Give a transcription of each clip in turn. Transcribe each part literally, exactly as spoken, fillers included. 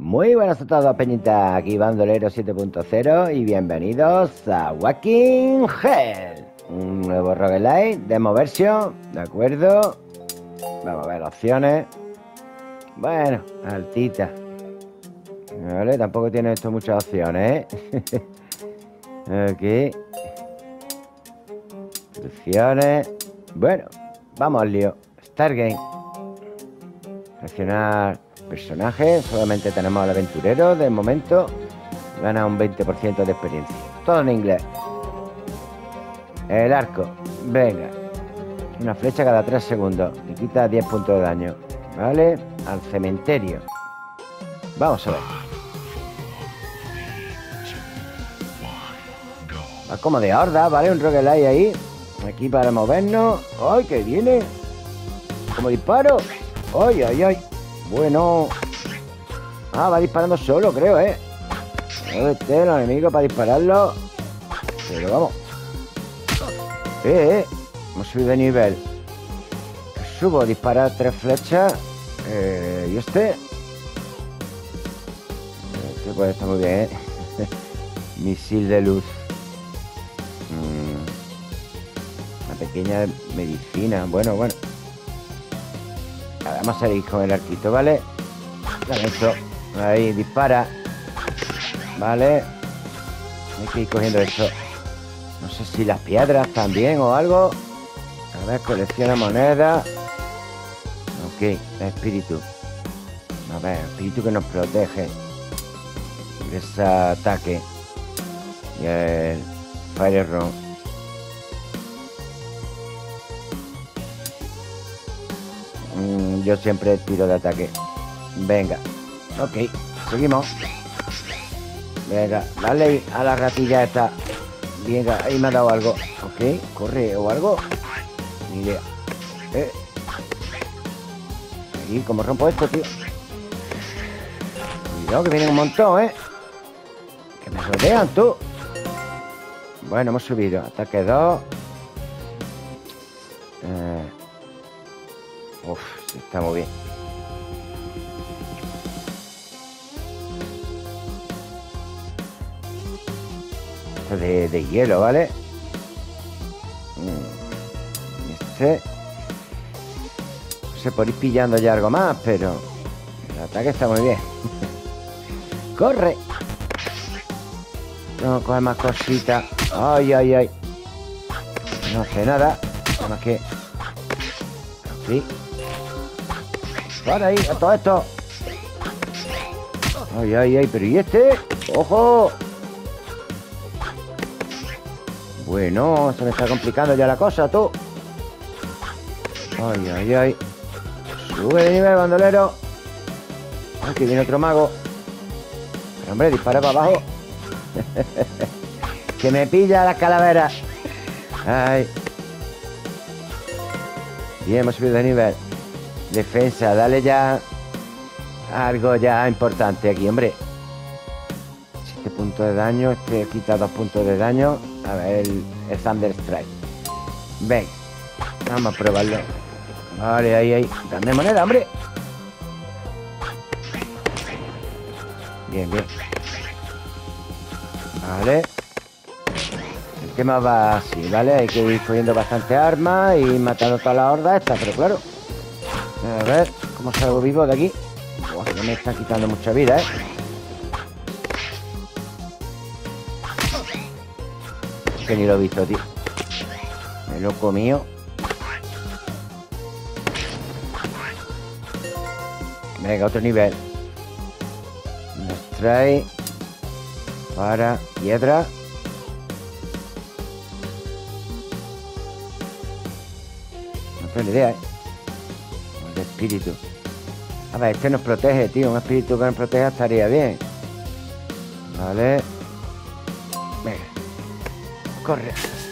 Muy buenas a todos, peñita. Aquí Bandolero siete punto cero y bienvenidos a Walking Hell, un nuevo roguelite, demo versión, ¿de acuerdo? Vamos a ver opciones. Bueno, altita. Vale, tampoco tiene esto muchas opciones, ¿eh? Ok. Opciones. Bueno, vamos al lío. Start game. Seleccionar personajes. Solamente tenemos al aventurero de momento. Gana un veinte por ciento de experiencia. Todo en inglés. El arco. Venga. Una flecha cada tres segundos. Y quita diez puntos de daño. Vale. Al cementerio. Vamos a ver. Va como de horda, ¿vale? Un roguelite ahí. Aquí para movernos. ¡Ay, que viene! Como disparo. ¡Ay, ay, ay! Bueno. Ah, va disparando solo, creo, ¿eh? ¿Dónde esté el enemigo para dispararlo? Pero vamos. Eh, eh. Hemos subido de nivel. Subo, disparar tres flechas. Eh, ¿Y este? Este puede estar muy bien, ¿eh? Misil de luz. Mm. Una pequeña medicina. Bueno, bueno. Vamos a seguir con el arquito, ¿vale? Dale esto. Ahí, dispara. Vale. Hay que ir cogiendo esto. No sé si las piedras también o algo. A ver, colecciona monedas. Ok, espíritu. A ver, espíritu que nos protege de ese ataque. Y el Fire Run. Yo siempre tiro de ataque. Venga. Ok, seguimos. Venga, dale a la ratilla esta. Venga, ahí me ha dado algo. Ok, corre o algo. Ni idea. Eh. Aquí, ¿cómo rompo esto, tío? Cuidado que vienen un montón, ¿eh? Que me rodean, tú. Bueno, hemos subido. Ataque dos. Eh. Uf, sí, está muy bien. Esto de, de hielo, ¿vale? Este. No sé, por ir pillando ya algo más, pero el ataque está muy bien. ¡Corre! No, coge más cositas. ¡Ay, ay, ay! No hace nada. Nada más que... Sí. Para ahí, a todo esto. Ay, ay, ay, pero ¿y este? ¡Ojo! Bueno, se me está complicando ya la cosa, tú. Ay, ay, ay. Sube de nivel, bandolero. Ay, que viene otro mago. Pero, hombre, dispara para abajo. Que me pilla las calaveras. Ay. Bien, hemos subido de nivel. Defensa, dale ya algo ya importante aquí, hombre. siete puntos de daño. Este quita dos puntos de daño. A ver, el, el Thunder Strike. Ven, vamos a probarlo. Vale, ahí, ahí. Dame moneda, hombre. Bien, bien. Vale. El tema va así, ¿vale? Hay que ir cogiendo bastante armas y matando todas las hordas estas, pero claro. A ver, ¿cómo salgo vivo de aquí? Buah, que me están quitando mucha vida, ¿eh? Que ni lo he visto, tío. Me lo he comido. Venga, otro nivel. Nos trae para piedra. No tengo ni idea, ¿eh? El espíritu. A ver, este nos protege, tío. Un espíritu que nos proteja estaría bien. Vale. Venga. Corre.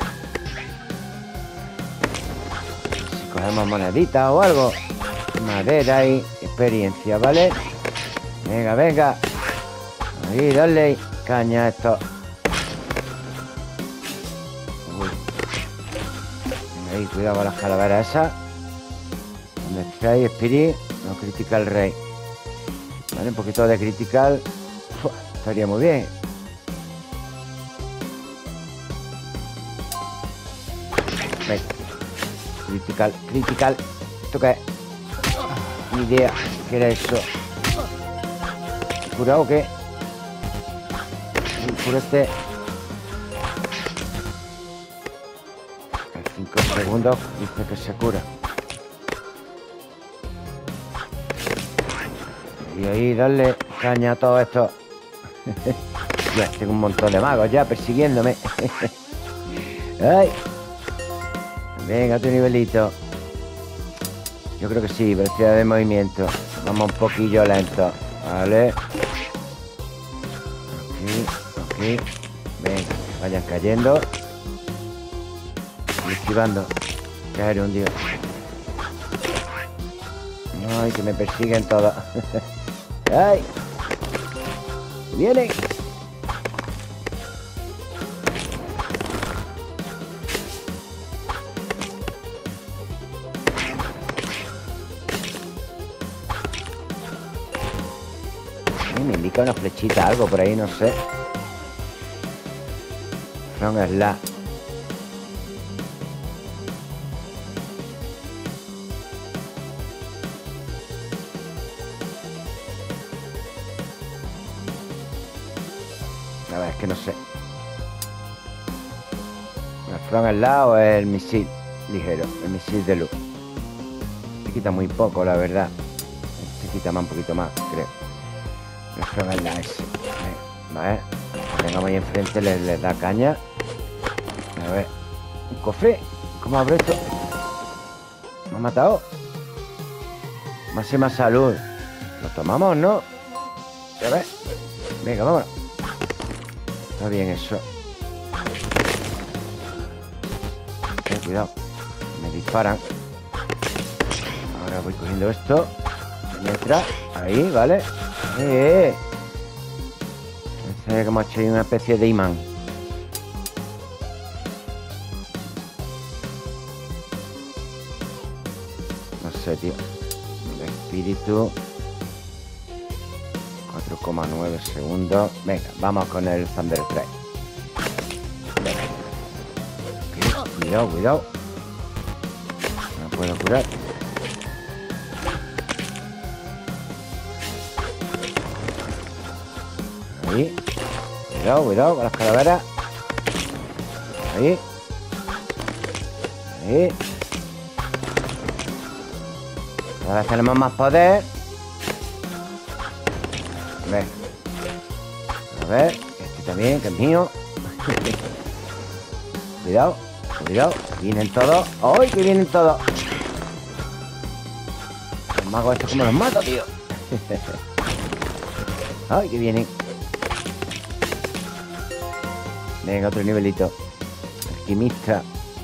Si cogemos moneditas o algo. Madera y experiencia, ¿vale? Venga, venga. Ahí, dale caña a esto. Uy. Venga, ahí, cuidado con las calaveras esas. Donde está ahí, Spirit. No critica el rey. Vale, un poquito de critical. Uf, estaría muy bien. Venga. Critical, critical. ¿Esto qué es? Ni idea. ¿Qué era eso? ¿Curado o qué? Cura este. En cinco segundos dice que se cura. Y ahí darle caña a todo esto. Ya, tengo un montón de magos ya persiguiéndome. Ay. Venga, otro nivelito. Yo creo que sí, velocidad de movimiento. Vamos un poquillo lento. Vale. Aquí, aquí. Venga, que vayan cayendo. Y esquivando. Caer un dios. Ay, que me persiguen todos. ¡Ay! ¡Vienen! Me indica una flechita, algo por ahí, no sé. Front Slash. A ver, es que no sé. ¿El front Slash o el misil ligero? El misil de luz. Este quita muy poco, la verdad. Este quita más, un poquito más, creo. El front Slash ese. Vale. Lo tengamos ahí enfrente, les, les da caña. A ver. Un cofre. ¿Cómo abro esto? ¿Me ha matado? Máxima salud. Lo tomamos, ¿no? A ver. Venga, vámonos. Está bien eso. Eh, cuidado. Me disparan. Ahora voy cogiendo esto. Mientras. Ahí, ¿vale? Eh, eh. Parece que hemos hecho ahí una especie de imán. No sé, tío. El espíritu. cuatro coma nueve segundos. Venga, vamos con el Thunder Strike. Venga. Okay, cuidado, cuidado. No puedo curar. Ahí. Cuidado, cuidado con las calaveras. Ahí. Ahí. Ahora tenemos más poder. A ver. A ver. Este también, que es mío. Cuidado. Cuidado. Vienen todos. ¡Ay, que vienen todos! Los magos estos como los mato, tío. ¡Ay, que vienen! Venga, otro nivelito. Alquimista.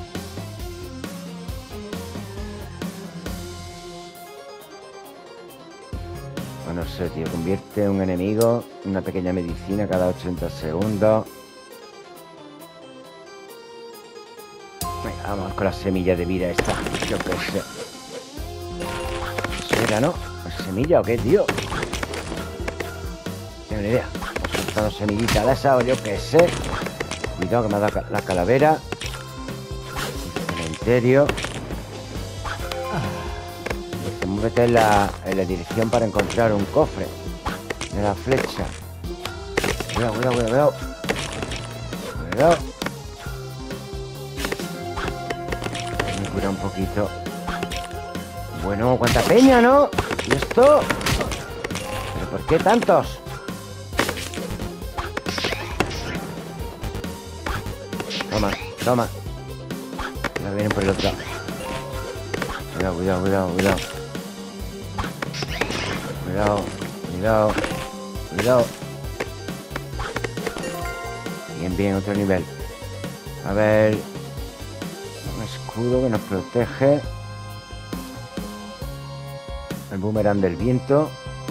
No sé, tío. Convierte un enemigo en una pequeña medicina cada ochenta segundos. Venga, vamos con la semilla de vida esta. Yo qué sé. ¿Eso era, no? ¿Es semilla o qué, tío? No tengo ni idea. Hemos soltado semillitas de esa o yo qué sé. Cuidado que me ha dado la calavera. El cementerio. Múvete en la, en la dirección para encontrar un cofre de la flecha. Cuidado, cuidado, cuidado. Cuidado. Me cura un poquito. Bueno, cuánta peña, ¿no? ¿Y esto? ¿Pero por qué tantos? Toma, toma. Ahora vienen por el otro lado. Cuidado, cuidado, cuidado, cuidado. Cuidado, cuidado, cuidado. Bien, bien, otro nivel. A ver. Un escudo que nos protege. El boomerang del viento.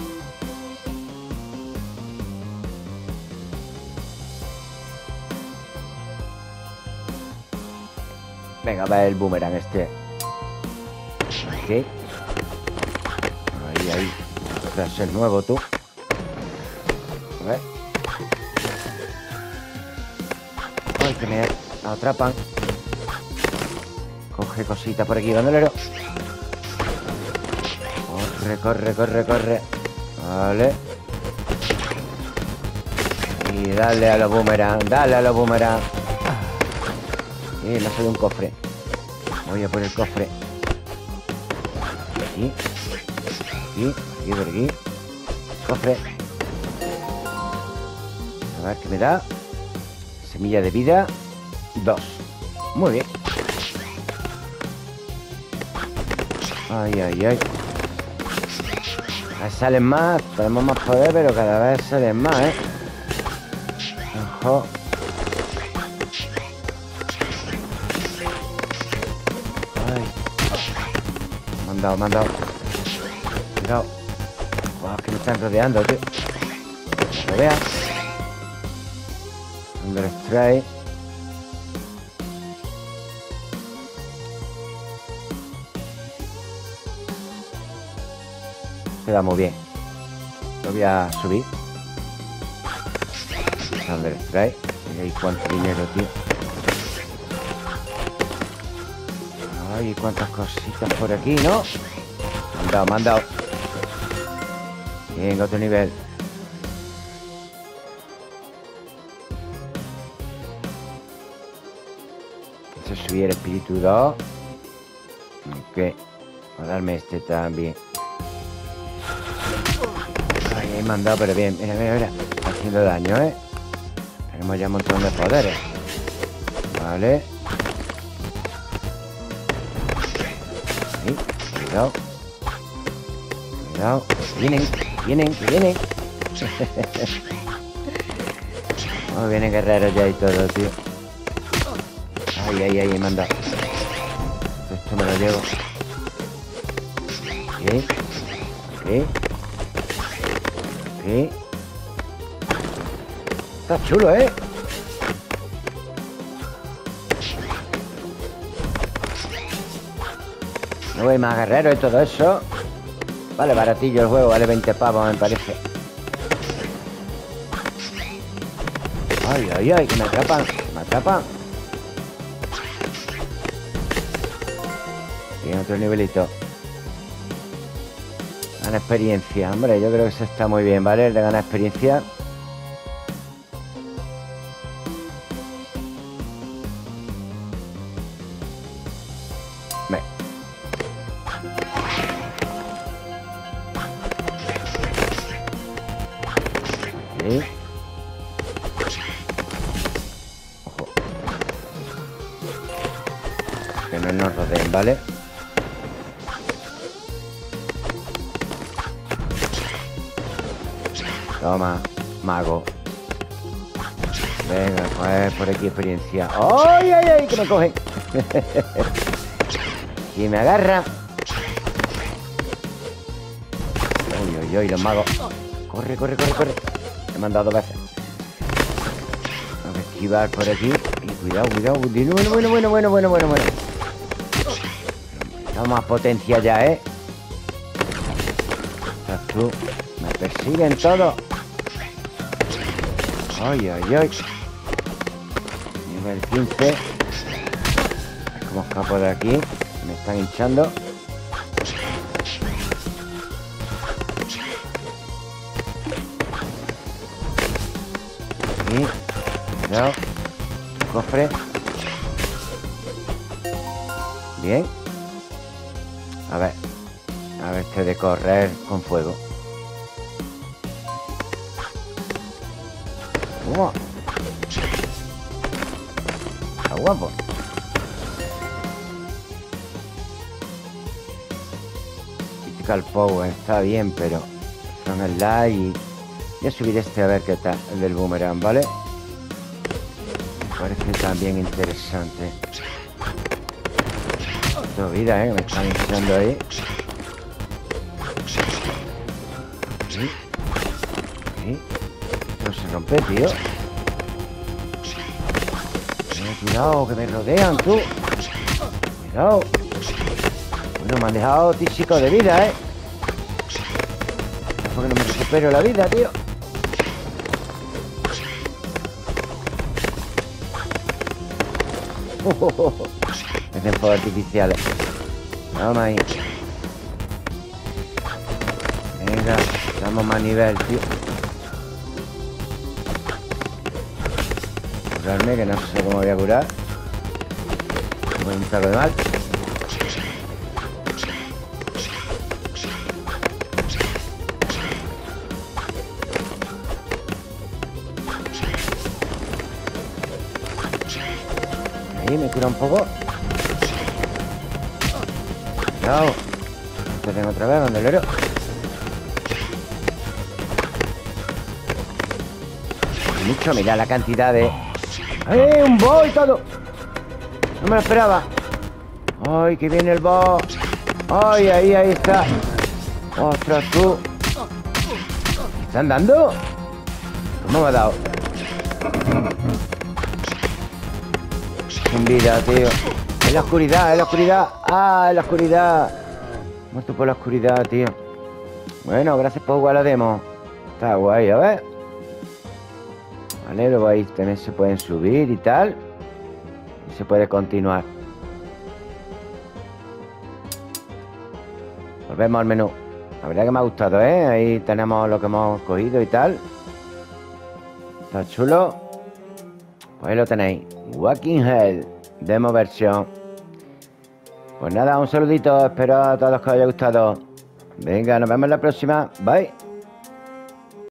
Venga, va el boomerang este. Ok. Ahí, ahí. Es el nuevo, tú. ver. Ay, que me atrapan. Coge cositas por aquí, bandolero. Corre, corre, corre, corre. Vale. Y dale a los boomerang. Dale a los boomerang. Y me ha salido un cofre. Voy a por el cofre. Aquí. Aquí, aquí, por aquí. Cofre. A ver qué me da. Semilla de vida. Dos. Muy bien. Ay, ay, ay. Cada vez salen más. Tenemos más poder, pero cada vez salen más, ¿eh? Ojo. Ay. Me han dado, me han dado. Cuidado. Wow, es que me están rodeando, tío. Rodea. Thunder Strike. Queda muy bien. Lo voy a subir. Thunder Strike. Mira ahí cuánto dinero, tío. Ay, cuántas cositas por aquí, ¿no? Me han dado, me han dado. Bien, otro nivel. Eso subir el espíritu dos. Ok. Voy a darme este también. Ay, ahí me han dado, pero bien. Mira, mira, mira. Está haciendo daño, ¿eh? Tenemos ya un montón de poderes. Vale. Ahí. Cuidado. Cuidado. Vienen, vienen, que vienen. Oh, vienen guerreros ya y todo, tío. Ay, ay, ay, me han dado. Esto me lo llevo. Ok. Ok. Ok. Está chulo, ¿eh? No hay más guerreros y todo eso. Vale, baratillo el juego, vale veinte pavos, me parece. Ay, ay, ay, que me atrapan, que me atrapan. Bien, otro nivelito. Gana experiencia, hombre, yo creo que eso está muy bien, ¿vale? El de ganar experiencia. Ve. Sí. Ojo. Que no nos rodeen, ¿vale? Toma, mago. Venga, pues por aquí experiencia. ¡Ay, ay, ay! Que me cogen. Y me agarra. Uy, uy, uy, los magos. Corre, corre, corre, corre. Me han dado dos veces. Tengo que esquivar por aquí. Y cuidado, cuidado. Bueno, bueno, bueno, bueno, bueno, bueno, bueno. Damos más potencia ya, ¿eh? Estás tú. Me persiguen todos. Ay, ay, ay. Nivel quince. ¿Cómo escapo de aquí? Me están hinchando. Aquí. Cuidado. Cofre. Bien. A ver. A ver este de correr con fuego. ¡Wow! Está guapo. Critical Power está bien, pero son el like y voy a subir este a ver qué tal, el del boomerang, ¿vale? Me parece también interesante. Esto vida, ¿eh? Me están hinchando ahí. Sí. Sí. No se rompe, tío. Eh, cuidado, que me rodean, tú. Cuidado. Bueno, me han dejado tísico de vida, ¿eh? Porque no me recupero la vida, tío. Hacen fuegos artificiales. Vamos ahí. Venga, damos más nivel, tío. Curarme, que no sé cómo voy a curar. Voy un saco de mal. Ahí me cura un poco. Cuidado. Te tengo otra vez, bandolero. Mucho, mira la cantidad de... ¡Eh! ¡Un boss y todo! No me lo esperaba. ¡Ay, que viene el boss! ¡Ay, ahí, ahí está! ¡Ostras, tú! ¿Me están dando? ¿Cómo me ha dado? Sin vida, tío. En la oscuridad, en la oscuridad. ¡Ah, en la oscuridad! Muerto por la oscuridad, tío. Bueno, gracias por jugar la demo. Está guay, a ver. Vale, luego ahí también se pueden subir y tal. Y se puede continuar. Volvemos al menú. La verdad que me ha gustado, ¿eh? Ahí tenemos lo que hemos cogido y tal. Está chulo. Pues ahí lo tenéis. Walking Hell. Demo versión. Pues nada, un saludito. Espero a todos que os haya gustado. Venga, nos vemos en la próxima. Bye.